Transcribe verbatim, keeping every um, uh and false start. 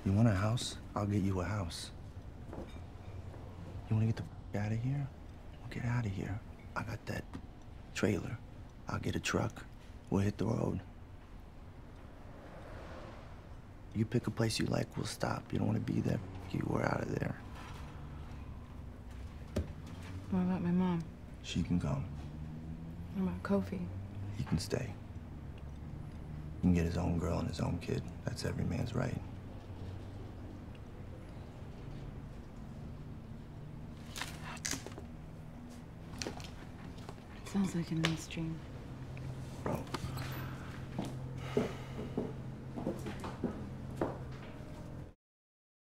You want a house? I'll get you a house. You wanna get the f out of here? Well, get out of here. I got that trailer. I'll get a truck. We'll hit the road. You pick a place you like, we'll stop. You don't wanna be there? You, we're out of there. What about my mom? She can come. What about Kofi? He can stay. He can get his own girl and his own kid. That's every man's right. Sounds like a nice dream.